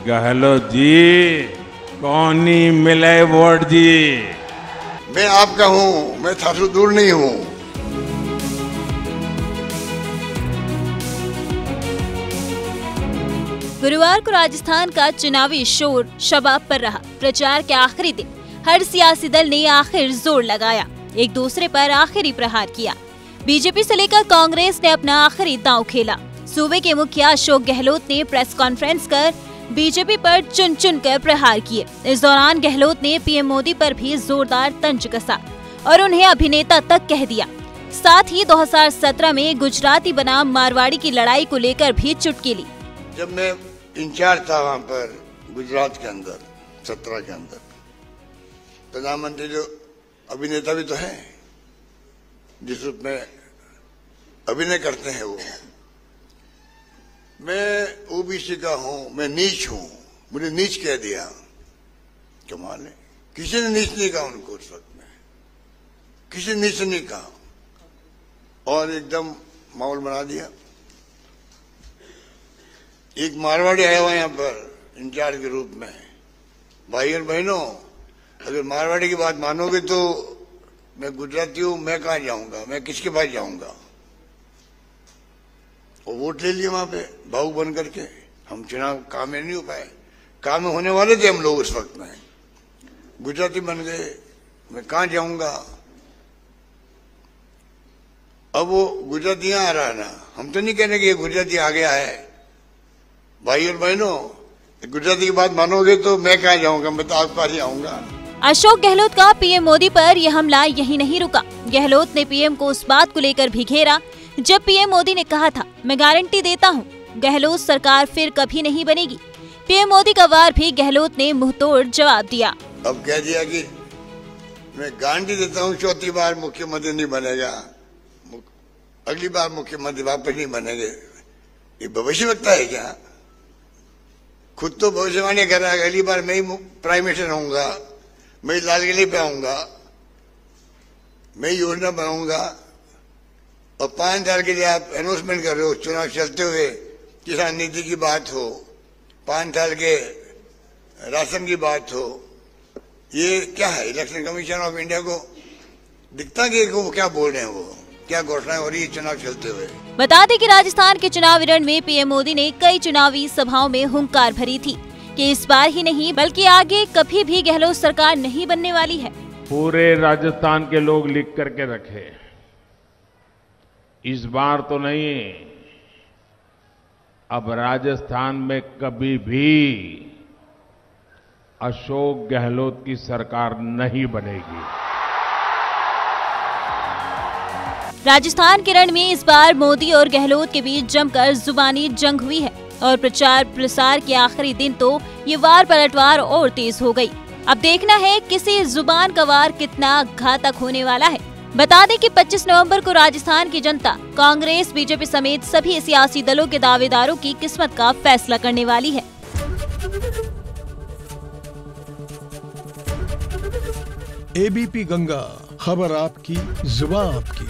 गहलोत जी, कौन नहीं मिले वोट जी। मैं आपका हूं, मैं थासे दूर नहीं हूं। गुरुवार को राजस्थान का चुनावी शोर शबाब पर रहा। प्रचार के आखिरी दिन हर सियासी दल ने आखिर जोर लगाया, एक दूसरे पर आखिरी प्रहार किया। बीजेपी से लेकर कांग्रेस ने अपना आखिरी दांव खेला। सूबे के मुखिया अशोक गहलोत ने प्रेस कॉन्फ्रेंस कर बीजेपी पर चुन चुन कर प्रहार किए। इस दौरान गहलोत ने पीएम मोदी पर भी जोरदार तंज कसा और उन्हें अभिनेता तक कह दिया। साथ ही 2017 में गुजराती बनाम मारवाड़ी की लड़ाई को लेकर भी चुटकी ली। जब मैं इंचार्ज था वहां पर गुजरात के अंदर 17 के अंदर, प्रधानमंत्री जो अभिनेता भी तो हैं, जिस रूप में अभिनय करते हैं वो। मैं ओबीसी का हूं, मैं नीच हूं, मुझे नीच कह दिया। कमाल है, किसी ने नीच नहीं कहा उनको उस वक्त में, किसी ने नीच नहीं कहा और एकदम माहौल बना दिया। एक मारवाड़ी आया हुआ यहाँ पर इंचार्ज के रूप में। भाई और बहनों, अगर मारवाड़ी की बात मानोगे तो मैं गुजराती हूं, मैं कहाँ जाऊंगा, मैं किसके पास जाऊंगा। और वोट ले लिए वहां पे भावुक बन करके। हम चुनाव काम में नहीं हो पाए, काम में होने वाले थे हम लोग उस वक्त में। गुजराती बन गए, मैं कहाँ जाऊंगा। अब वो गुजराती यहाँ आ रहा है ना, हम तो नहीं कहने कि ये गुजराती आ गया है। भाई और बहनों, गुजराती की बात मानोगे तो मैं कहाँ जाऊंगा, मैं तो आपके पास ही आऊंगा। अशोक गहलोत का पीएम मोदी पर यह हमला यहीं नहीं रुका। गहलोत ने पीएम को उस बात को लेकर भी घेरा जब पीएम मोदी ने कहा था, मैं गारंटी देता हूं, गहलोत सरकार फिर कभी नहीं बनेगी। पीएम मोदी का वार भी गहलोत ने मुंहतोड़ जवाब दिया। अब कह दिया कि मैं गारंटी देता हूं चौथी बार मुख्यमंत्री नहीं बनेगा, अगली बार मुख्यमंत्री वापस नहीं बनेंगे। ये भविष्यवक्ता है क्या? खुद तो भविष्यवाणी कर रहा है, अगली बार मैं ही प्राइम मिनिस्टर होऊंगा, मैं ही लाल किले पे आऊंगा, मैं ही योजना बनाऊंगा। और 5 साल के लिए आप अनाउंसमेंट कर रहे हो, चुनाव चलते हुए किसान नीति की बात हो, 5 साल के राशन की बात हो। ये क्या है? इलेक्शन कमीशन ऑफ इंडिया को दिखता कि वो क्या बोल रहे हैं, वो क्या घोषणाएं हो रही है चुनाव चलते हुए। बता दें कि राजस्थान के चुनावी रण में पीएम मोदी ने कई चुनावी सभाओं में हुंकार भरी थी कि इस बार ही नहीं बल्कि आगे कभी भी गहलोत सरकार नहीं बनने वाली है। पूरे राजस्थान के लोग लिख करके रखे, इस बार तो नहीं, अब राजस्थान में कभी भी अशोक गहलोत की सरकार नहीं बनेगी। राजस्थान के रण में इस बार मोदी और गहलोत के बीच जमकर जुबानी जंग हुई है और प्रचार प्रसार के आखिरी दिन तो ये वार पलटवार और तेज हो गई। अब देखना है किसी जुबान का वार कितना घातक होने वाला है। बता दें कि 25 नवंबर को राजस्थान की जनता कांग्रेस, बीजेपी समेत सभी सियासी दलों के दावेदारों की किस्मत का फैसला करने वाली है। एबीपी गंगा, खबर आपकी, जुबान आपकी।